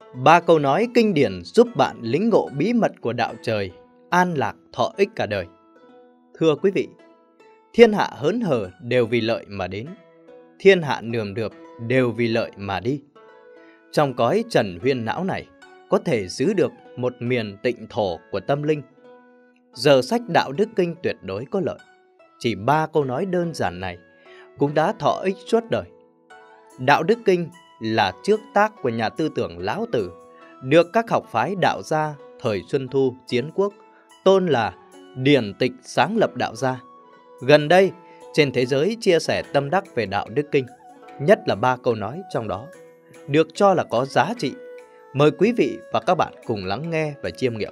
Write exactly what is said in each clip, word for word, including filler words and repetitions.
Ba câu nói kinh điển giúp bạn lĩnh ngộ bí mật của đạo trời, an lạc thọ ích cả đời. Thưa quý vị, thiên hạ hớn hở đều vì lợi mà đến, thiên hạ nườm nượp đều vì lợi mà đi. Trong cõi trần huyên não này, có thể giữ được một miền tịnh thổ của tâm linh. Giờ sách Đạo Đức Kinh tuyệt đối có lợi. Chỉ ba câu nói đơn giản này cũng đã thọ ích suốt đời. Đạo Đức Kinh là trước tác của nhà tư tưởng Lão Tử, được các học phái đạo gia thời Xuân Thu Chiến Quốc tôn là điển tịch sáng lập đạo gia. Gần đây, trên thế giới chia sẻ tâm đắc về Đạo Đức Kinh, nhất là ba câu nói trong đó, được cho là có giá trị. Mời quý vị và các bạn cùng lắng nghe và chiêm nghiệm.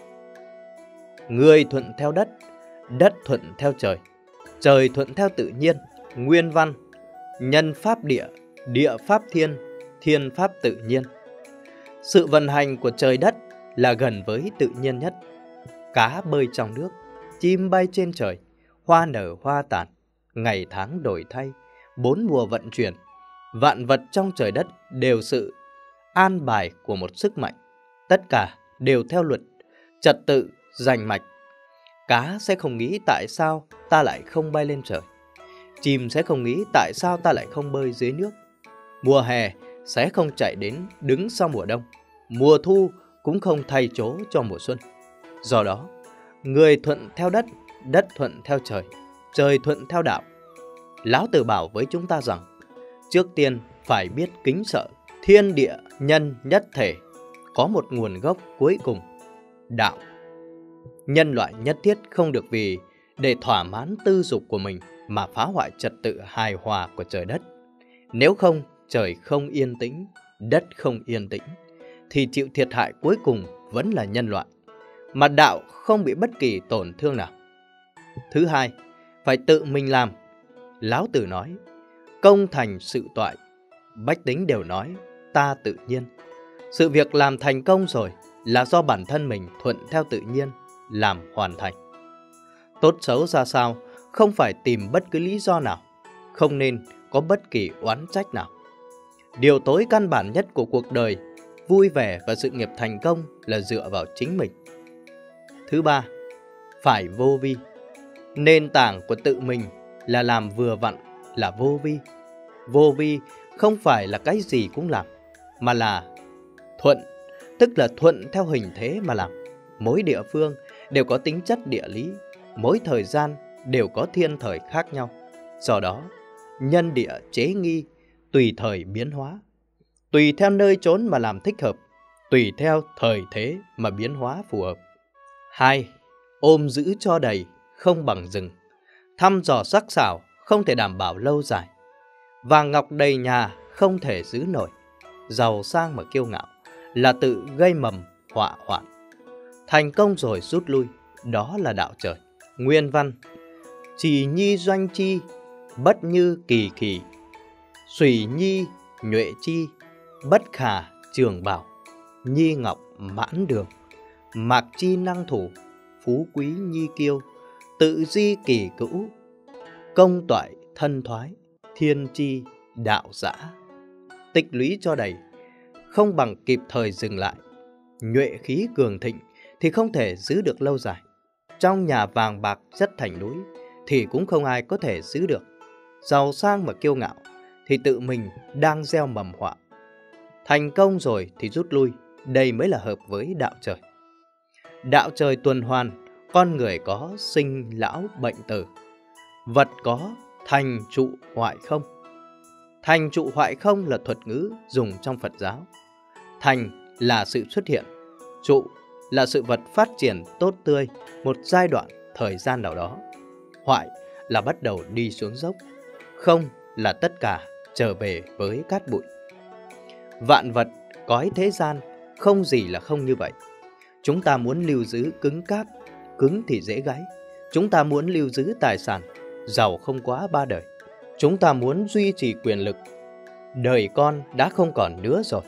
Người thuận theo đất, đất thuận theo trời, trời thuận theo tự nhiên, nguyên văn, nhân pháp địa, địa pháp thiên, thiên pháp tự nhiên. Sự vận hành của trời đất là gần với tự nhiên nhất. Cá bơi trong nước, chim bay trên trời, hoa nở hoa tàn, ngày tháng đổi thay, bốn mùa vận chuyển. Vạn vật trong trời đất đều sự an bài của một sức mạnh. Tất cả đều theo luật, trật tự, rành mạch. Cá sẽ không nghĩ tại sao ta lại không bay lên trời. Chim sẽ không nghĩ tại sao ta lại không bơi dưới nước. Mùa hè sẽ không chạy đến đứng sau mùa đông. Mùa thu cũng không thay chỗ cho mùa xuân. Do đó, người thuận theo đất, đất thuận theo trời, trời thuận theo đạo. Lão Tử bảo với chúng ta rằng, trước tiên phải biết kính sợ thiên địa nhân nhất thể, có một nguồn gốc cuối cùng, đạo. Nhân loại nhất thiết không được vì để thỏa mãn tư dục của mình mà phá hoại trật tự hài hòa của trời đất. Nếu không, trời không yên tĩnh, đất không yên tĩnh, thì chịu thiệt hại cuối cùng vẫn là nhân loại, mà đạo không bị bất kỳ tổn thương nào. Thứ hai, phải tự mình làm. Lão Tử nói, công thành sự toại. Bách tính đều nói, ta tự nhiên. Sự việc làm thành công rồi là do bản thân mình thuận theo tự nhiên, làm hoàn thành. Tốt xấu ra sao, không phải tìm bất cứ lý do nào, không nên có bất kỳ oán trách nào. Điều tối căn bản nhất của cuộc đời, vui vẻ và sự nghiệp thành công là dựa vào chính mình. Thứ ba, phải vô vi. Nền tảng của tự mình là làm vừa vặn, là vô vi. Vô vi không phải là cái gì cũng làm, mà là thuận, tức là thuận theo hình thế mà làm. Mỗi địa phương đều có tính chất địa lý, mỗi thời gian đều có thiên thời khác nhau. Do đó, nhân địa chế nghi, tùy thời biến hóa, tùy theo nơi chốn mà làm thích hợp, tùy theo thời thế mà biến hóa phù hợp. Hai, ôm giữ cho đầy, không bằng rừng. Thăm dò sắc sảo không thể đảm bảo lâu dài. Vàng ngọc đầy nhà không thể giữ nổi. Giàu sang mà kiêu ngạo là tự gây mầm họa hoạn. Thành công rồi rút lui, đó là đạo trời. Nguyên văn, trì nhi doanh chi, bất như kỳ kỳ. Sủy nhi nhuệ chi, bất khả trường bảo. Nhi ngọc mãn đường, mạc chi năng thủ. Phú quý nhi kiêu, tự di kỳ cữu. Công toại thân thoái, thiên chi đạo dã. Tích lũy cho đầy, không bằng kịp thời dừng lại. Nhuệ khí cường thịnh thì không thể giữ được lâu dài. Trong nhà vàng bạc chất thành núi thì cũng không ai có thể giữ được. Giàu sang mà kiêu ngạo thì tự mình đang gieo mầm họa. Thành công rồi thì rút lui, đây mới là hợp với đạo trời. Đạo trời tuần hoàn, con người có sinh lão bệnh tử. Vật có thành trụ hoại không. Thành trụ hoại không là thuật ngữ dùng trong Phật giáo. Thành là sự xuất hiện, trụ là sự vật phát triển tốt tươi một giai đoạn thời gian nào đó. Hoại là bắt đầu đi xuống dốc. Không là tất cả trở về với cát bụi. Vạn vật cõi thế gian không gì là không như vậy. Chúng ta muốn lưu giữ cứng cáp, cứng thì dễ gãy. Chúng ta muốn lưu giữ tài sản, giàu không quá ba đời. Chúng ta muốn duy trì quyền lực, đời con đã không còn nữa rồi.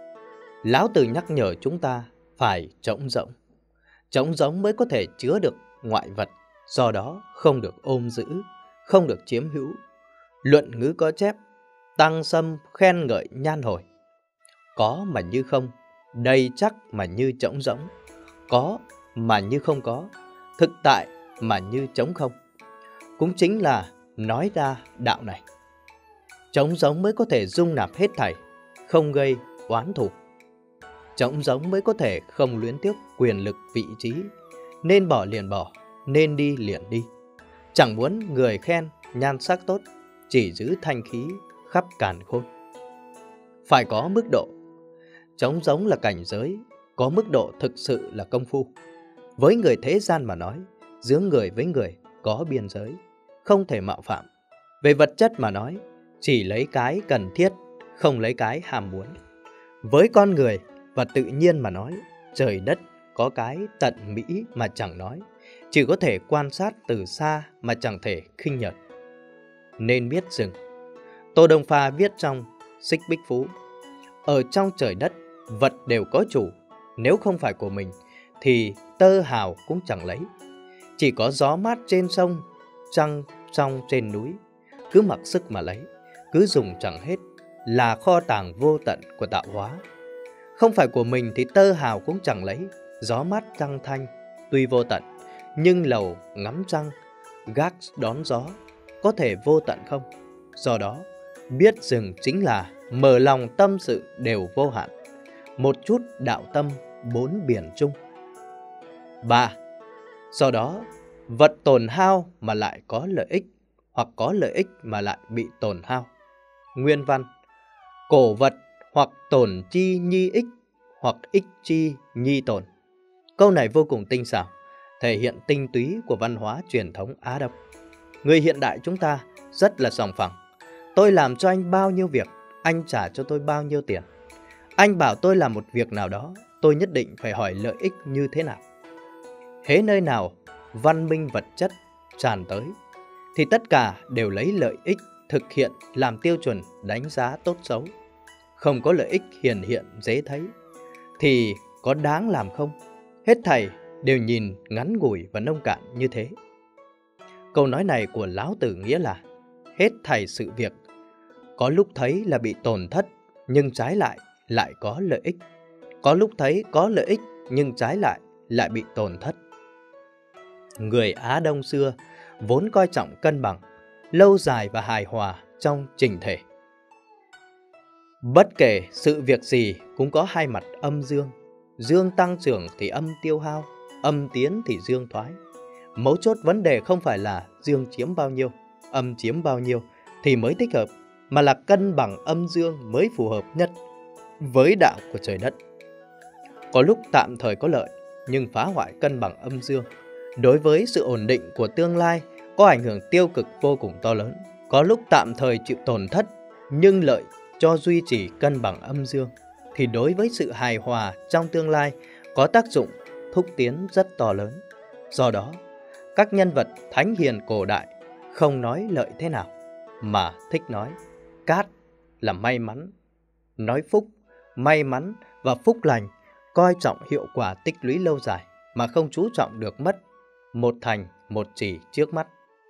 Lão Tử nhắc nhở chúng ta phải trống rỗng. Trống rỗng mới có thể chứa được ngoại vật, do đó không được ôm giữ, không được chiếm hữu. Luận ngữ có chép, tăng xâm khen ngợi nhan hồi. Có mà như không, Đây chắc mà như trống rỗng, có mà như không có, thực tại mà như trống không. Cũng chính là nói ra đạo này. Trống rỗng mới có thể dung nạp hết thảy, không gây oán thù. Trống rỗng mới có thể không luyến tiếc quyền lực vị trí, nên bỏ liền bỏ, nên đi liền đi. Chẳng muốn người khen nhan sắc tốt, chỉ giữ thanh khí khắp càn khôn. Phải có mức độ. Trống rỗng là cảnh giới, có mức độ thực sự là công phu. Với người thế gian mà nói, giữa người với người có biên giới, không thể mạo phạm. Về vật chất mà nói, chỉ lấy cái cần thiết, không lấy cái ham muốn. Với con người và tự nhiên mà nói, trời đất có cái tận mỹ mà chẳng nói, chỉ có thể quan sát từ xa mà chẳng thể khinh nhợt. Nên biết dừng. Tô Đông Pha viết trong Xích Bích Phú: ở trong trời đất, vật đều có chủ, nếu không phải của mình thì tơ hào cũng chẳng lấy. Chỉ có gió mát trên sông, trăng trong trên núi, cứ mặc sức mà lấy, cứ dùng chẳng hết, là kho tàng vô tận của tạo hóa. Không phải của mình thì tơ hào cũng chẳng lấy. Gió mát trăng thanh tuy vô tận, nhưng lầu ngắm trăng, gác đón gió có thể vô tận không? Do đó, biết dừng chính là mở lòng tâm sự đều vô hạn, một chút đạo tâm bốn biển chung. Ba. Do đó, vật tổn hao mà lại có lợi ích, hoặc có lợi ích mà lại bị tổn hao. Nguyên văn: cổ vật hoặc tổn chi nhi ích, hoặc ích chi nhi tổn. Câu này vô cùng tinh xảo, thể hiện tinh túy của văn hóa truyền thống Á Đông. Người hiện đại chúng ta rất là sòng phẳng. Tôi làm cho anh bao nhiêu việc, anh trả cho tôi bao nhiêu tiền. Anh bảo tôi làm một việc nào đó, tôi nhất định phải hỏi lợi ích như thế nào. Hễ nơi nào văn minh vật chất tràn tới, thì tất cả đều lấy lợi ích thực hiện làm tiêu chuẩn đánh giá tốt xấu. Không có lợi ích hiển hiện dễ thấy, thì có đáng làm không? Hết thảy đều nhìn ngắn ngủi và nông cạn như thế. Câu nói này của Lão Tử nghĩa là hết thảy sự việc có lúc thấy là bị tổn thất, nhưng trái lại lại có lợi ích. Có lúc thấy có lợi ích, nhưng trái lại lại bị tổn thất. Người Á Đông xưa vốn coi trọng cân bằng, lâu dài và hài hòa trong chỉnh thể. Bất kể sự việc gì cũng có hai mặt âm dương. Dương tăng trưởng thì âm tiêu hao, âm tiến thì dương thoái. Mấu chốt vấn đề không phải là dương chiếm bao nhiêu, âm chiếm bao nhiêu thì mới thích hợp, mà là cân bằng âm dương mới phù hợp nhất với đạo của trời đất. Có lúc tạm thời có lợi, nhưng phá hoại cân bằng âm dương, đối với sự ổn định của tương lai có ảnh hưởng tiêu cực vô cùng to lớn. Có lúc tạm thời chịu tổn thất, nhưng lợi cho duy trì cân bằng âm dương, thì đối với sự hài hòa trong tương lai có tác dụng thúc tiến rất to lớn. Do đó, các nhân vật thánh hiền cổ đại không nói lợi thế nào, mà thích nói cát là may mắn, nói phúc, may mắn và phúc lành, coi trọng hiệu quả tích lũy lâu dài mà không chú trọng được mất, một thành một chỉ trước mắt.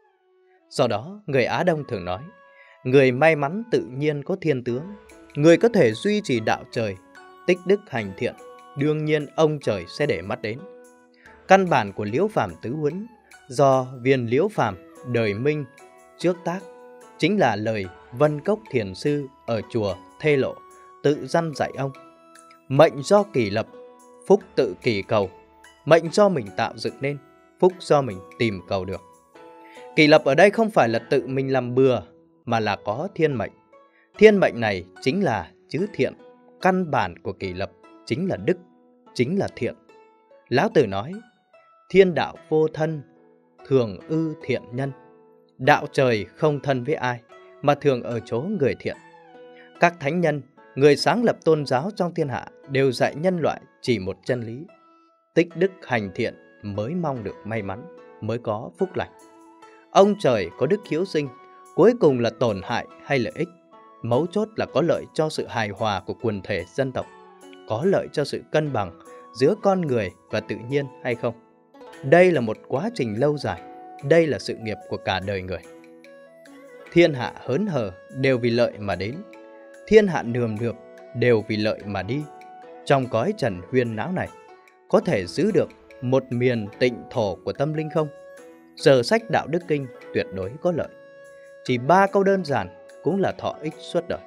Do đó, người Á Đông thường nói, người may mắn tự nhiên có thiên tướng, người có thể duy trì đạo trời, tích đức hành thiện, đương nhiên ông trời sẽ để mắt đến. Căn bản của Liễu Phàm tứ huấn do Viên Liễu Phàm đời Minh trước tác chính là lời Vân Cốc Thiền Sư ở chùa Thê Lộ tự dăn dạy ông: mệnh do kỳ lập, phúc tự kỳ cầu. Mệnh do mình tạo dựng nên, phúc do mình tìm cầu được. Kỳ lập ở đây không phải là tự mình làm bừa, mà là có thiên mệnh. Thiên mệnh này chính là chữ thiện. Căn bản của kỳ lập chính là đức, chính là thiện. Lão Tử nói, thiên đạo vô thân, thường ư thiện nhân. Đạo trời không thân với ai, mà thường ở chỗ người thiện. Các thánh nhân, người sáng lập tôn giáo trong thiên hạ đều dạy nhân loại chỉ một chân lý: tích đức hành thiện mới mong được may mắn, mới có phúc lành. Ông trời có đức hiếu sinh, cuối cùng là tổn hại hay lợi ích? Mấu chốt là có lợi cho sự hài hòa của quần thể dân tộc, có lợi cho sự cân bằng giữa con người và tự nhiên hay không? Đây là một quá trình lâu dài, đây là sự nghiệp của cả đời người. Thiên hạ hớn hở đều vì lợi mà đến, thiên hạ nườm nượp đều vì lợi mà đi. trong cõi trần huyên náo này có thể giữ được một miền tịnh thổ của tâm linh không? Giờ sách Đạo Đức Kinh tuyệt đối có lợi. Chỉ ba câu đơn giản cũng là thọ ích suốt đời.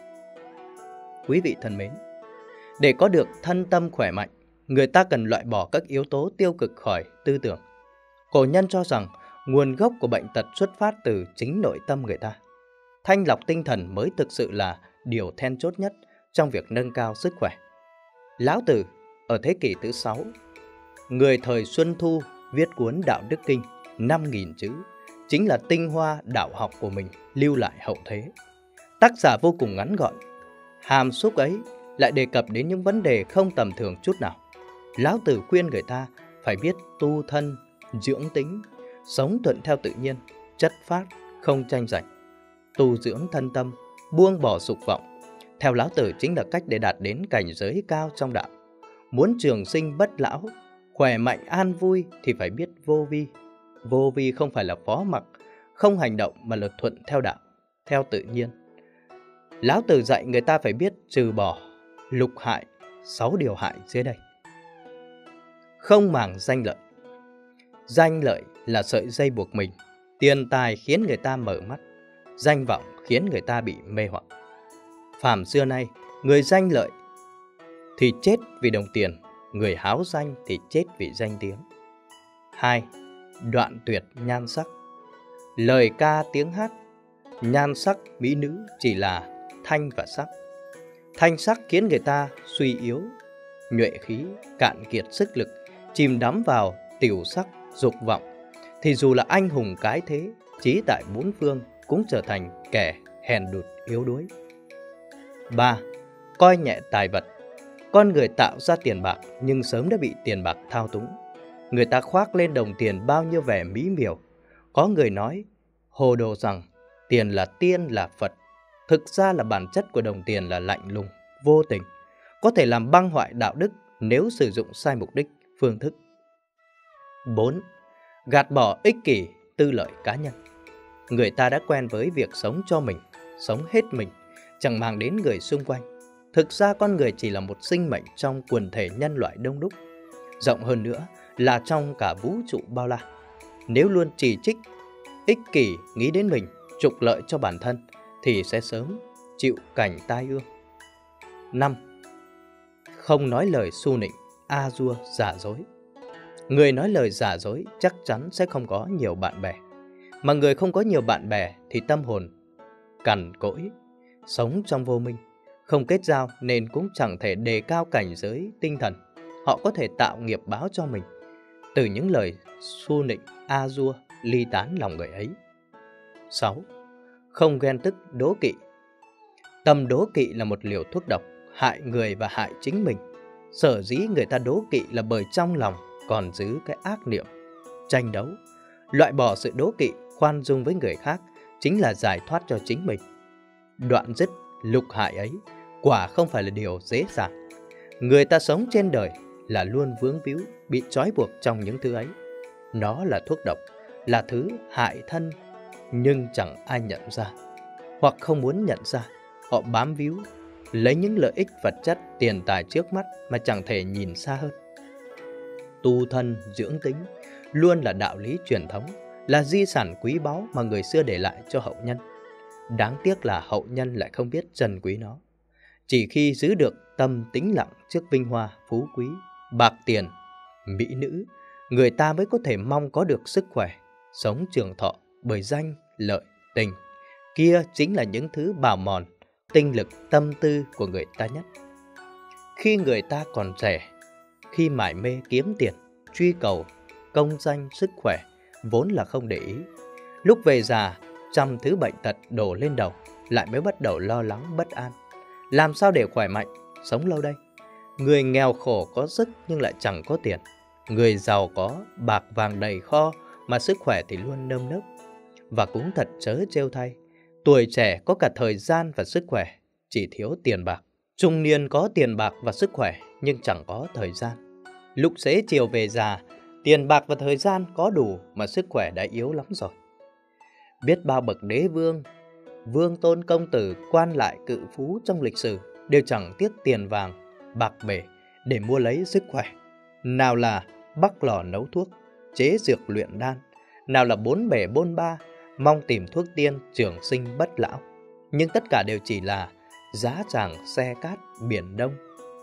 Quý vị thân mến, để có được thân tâm khỏe mạnh, người ta cần loại bỏ các yếu tố tiêu cực khỏi tư tưởng. Cổ nhân cho rằng nguồn gốc của bệnh tật xuất phát từ chính nội tâm người ta. Thanh lọc tinh thần mới thực sự là điều then chốt nhất trong việc nâng cao sức khỏe. Lão Tử ở thế kỷ thứ sáu, người thời Xuân Thu, viết cuốn Đạo Đức Kinh năm nghìn chữ, chính là tinh hoa đạo học của mình lưu lại hậu thế. Tác giả vô cùng ngắn gọn, hàm xúc ấy lại đề cập đến những vấn đề không tầm thường chút nào. Lão Tử khuyên người ta phải biết tu thân, dưỡng tính, sống thuận theo tự nhiên, chất phác, không tranh giành. Tu dưỡng thân tâm, buông bỏ dục vọng, theo Lão Tử chính là cách để đạt đến cảnh giới cao trong đạo. Muốn trường sinh bất lão, khỏe mạnh an vui thì phải biết vô vi. Vô vi không phải là phó mặc, không hành động mà là thuận theo đạo, theo tự nhiên. Lão Tử dạy người ta phải biết trừ bỏ lục hại, sáu điều hại dưới đây. Không màng danh lợi. Danh lợi là sợi dây buộc mình, tiền tài khiến người ta mở mắt, danh vọng khiến người ta bị mê hoặc. Phàm xưa nay, người danh lợi thì chết vì đồng tiền, người háo danh thì chết vì danh tiếng. Hai, đoạn tuyệt nhan sắc. Lời ca tiếng hát, nhan sắc mỹ nữ chỉ là thanh và sắc. Thanh sắc khiến người ta suy yếu, nhuệ khí, cạn kiệt sức lực, chìm đắm vào tiểu sắc, dục vọng, thì dù là anh hùng cái thế, trí tại bốn phương cũng trở thành kẻ hèn đụt yếu đuối. Ba, coi nhẹ tài vật. Con người tạo ra tiền bạc nhưng sớm đã bị tiền bạc thao túng. Người ta khoác lên đồng tiền bao nhiêu vẻ mỹ miều. Có người nói hồ đồ rằng tiền là tiên là Phật. Thực ra là bản chất của đồng tiền là lạnh lùng, vô tình, có thể làm băng hoại đạo đức nếu sử dụng sai mục đích, phương thức. Bốn, gạt bỏ ích kỷ, tư lợi cá nhân. Người ta đã quen với việc sống cho mình, sống hết mình, chẳng mang đến người xung quanh. Thực ra con người chỉ là một sinh mệnh trong quần thể nhân loại đông đúc, rộng hơn nữa là trong cả vũ trụ bao la. Nếu luôn chỉ trích, ích kỷ, nghĩ đến mình, trục lợi cho bản thân, thì sẽ sớm chịu cảnh tai ương. Năm, không nói lời su nịnh, a dua, giả dối. Người nói lời giả dối chắc chắn sẽ không có nhiều bạn bè. Mà người không có nhiều bạn bè thì tâm hồn cằn cỗi, sống trong vô minh, không kết giao nên cũng chẳng thể đề cao cảnh giới tinh thần. Họ có thể tạo nghiệp báo cho mình từ những lời su nịnh, a dua, ly tán lòng người ấy. Sáu, không ghen tức, đố kỵ. Tâm đố kỵ là một liều thuốc độc, hại người và hại chính mình. Sở dĩ người ta đố kỵ là bởi trong lòng còn giữ cái ác niệm, tranh đấu. Loại bỏ sự đố kỵ, khoan dung với người khác chính là giải thoát cho chính mình. Đoạn dứt lục hại ấy quả không phải là điều dễ dàng. Người ta sống trên đời là luôn vướng víu, bị trói buộc trong những thứ ấy. Nó là thuốc độc, là thứ hại thân, nhưng chẳng ai nhận ra, hoặc không muốn nhận ra. Họ bám víu, lấy những lợi ích vật chất, tiền tài trước mắt mà chẳng thể nhìn xa hơn. Tu thân, dưỡng tính luôn là đạo lý truyền thống, là di sản quý báu mà người xưa để lại cho hậu nhân. Đáng tiếc là hậu nhân lại không biết trân quý nó. Chỉ khi giữ được tâm tĩnh lặng trước vinh hoa, phú quý, bạc tiền, mỹ nữ, người ta mới có thể mong có được sức khỏe, sống trường thọ bởi danh, lợi, tình. Kia chính là những thứ bào mòn tinh lực, tâm tư của người ta nhất. Khi người ta còn trẻ, khi mải mê kiếm tiền, truy cầu công danh, sức khỏe, vốn là không để ý. Lúc về già, trăm thứ bệnh tật đổ lên đầu, lại mới bắt đầu lo lắng bất an. Làm sao để khỏe mạnh, sống lâu đây? Người nghèo khổ có sức nhưng lại chẳng có tiền. Người giàu có bạc vàng đầy kho mà sức khỏe thì luôn nơm nớp. Và cũng thật chớ trêu thay, tuổi trẻ có cả thời gian và sức khỏe, chỉ thiếu tiền bạc. Trung niên có tiền bạc và sức khỏe nhưng chẳng có thời gian. Lúc xế chiều về già, tiền bạc và thời gian có đủ mà sức khỏe đã yếu lắm rồi. Biết bao bậc đế vương, vương tôn công tử, quan lại cự phú trong lịch sử đều chẳng tiếc tiền vàng, bạc bể để mua lấy sức khỏe. Nào là bắc lò nấu thuốc, chế dược luyện đan, nào là bốn bể bôn ba, mong tìm thuốc tiên trường sinh bất lão. Nhưng tất cả đều chỉ là giá tràng xe cát biển đông,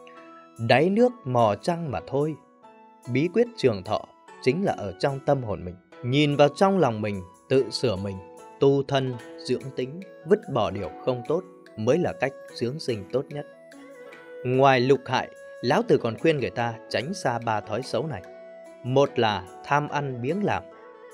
đáy nước mò trăng mà thôi. Bí quyết trường thọ chính là ở trong tâm hồn mình, nhìn vào trong lòng mình, tự sửa mình, tu thân, dưỡng tính, vứt bỏ điều không tốt mới là cách dưỡng sinh tốt nhất. Ngoài lục hại, Lão Tử còn khuyên người ta tránh xa ba thói xấu này. Một là tham ăn biếng làm,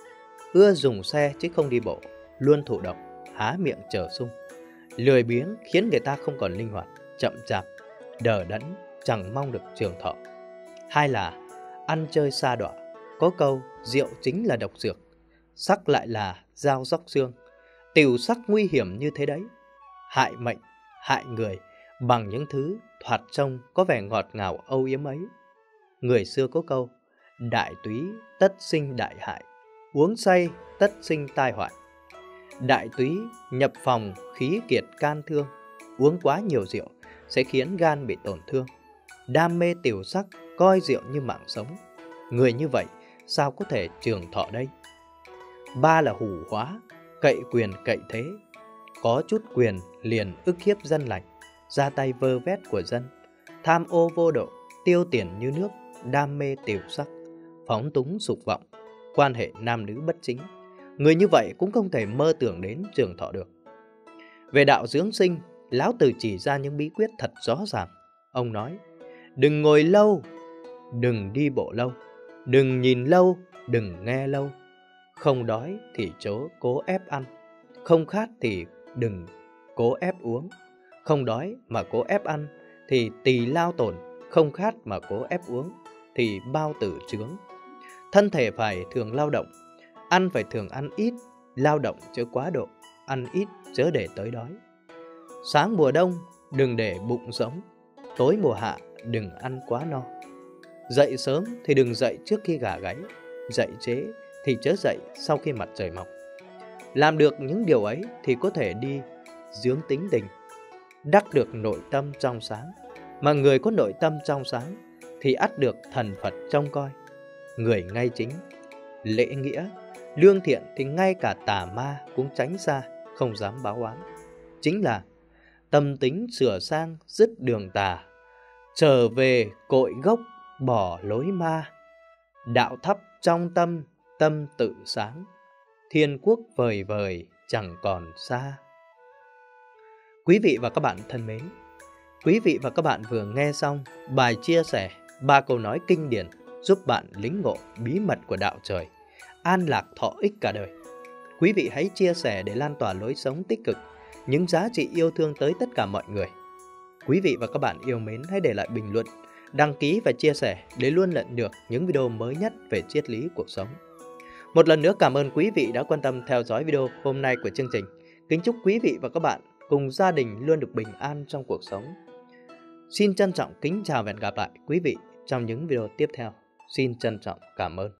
ưa dùng xe chứ không đi bộ, luôn thụ động, há miệng chờ sung. Lười biếng khiến người ta không còn linh hoạt, chậm chạp, đờ đẫn, chẳng mong được trường thọ. Hai là ăn chơi sa đọa, có câu rượu chính là độc dược, sắc lại là dao róc xương. Tiểu sắc nguy hiểm như thế đấy, hại mệnh, hại người bằng những thứ thoạt trông có vẻ ngọt ngào âu yếm ấy. Người xưa có câu đại túy tất sinh đại hại, uống say tất sinh tai họa. Đại túy nhập phòng khí kiệt can thương, uống quá nhiều rượu sẽ khiến gan bị tổn thương. Đam mê tiểu sắc coi rượu như mạng sống, người như vậy sao có thể trường thọ đây? Ba là hủ hóa, cậy quyền cậy thế, có chút quyền liền ức hiếp dân lành, ra tay vơ vét của dân, tham ô vô độ, tiêu tiền như nước, đam mê tiểu sắc, phóng túng dục vọng, quan hệ nam nữ bất chính. Người như vậy cũng không thể mơ tưởng đến trường thọ được. Về đạo dưỡng sinh, Lão Tử chỉ ra những bí quyết thật rõ ràng. Ông nói, đừng ngồi lâu, đừng đi bộ lâu, đừng nhìn lâu, đừng nghe lâu. Không đói thì chớ cố ép ăn, không khát thì đừng cố ép uống. Không đói mà cố ép ăn thì tỳ lao tổn, không khát mà cố ép uống thì bao tử chướng. Thân thể phải thường lao động, ăn phải thường ăn ít, lao động chớ quá độ, ăn ít chớ để tới đói. Sáng mùa đông đừng để bụng rỗng, tối mùa hạ đừng ăn quá no. Dậy sớm thì đừng dậy trước khi gà gáy, dậy trễ thì chớ dậy sau khi mặt trời mọc. Làm được những điều ấy thì có thể đi dưỡng tính tình, đắc được nội tâm trong sáng. Mà người có nội tâm trong sáng thì ắt được thần Phật trông coi. Người ngay chính, lễ nghĩa, lương thiện thì ngay cả tà ma cũng tránh xa, không dám báo oán. Chính là tâm tính sửa sang, dứt đường tà, trở về cội gốc bỏ lối ma. Đạo thắp trong tâm, tâm tự sáng, thiên quốc vời vời chẳng còn xa. Quý vị và các bạn thân mến, quý vị và các bạn vừa nghe xong bài chia sẻ ba câu nói kinh điển giúp bạn lĩnh ngộ bí mật của đạo trời, an lạc thọ ích cả đời. Quý vị hãy chia sẻ để lan tỏa lối sống tích cực, những giá trị yêu thương tới tất cả mọi người. Quý vị và các bạn yêu mến, hãy để lại bình luận, đăng ký và chia sẻ để luôn nhận được những video mới nhất về triết lý cuộc sống. Một lần nữa cảm ơn quý vị đã quan tâm theo dõi video hôm nay của chương trình. Kính chúc quý vị và các bạn cùng gia đình luôn được bình an trong cuộc sống. Xin trân trọng kính chào và hẹn gặp lại quý vị trong những video tiếp theo. Xin trân trọng cảm ơn.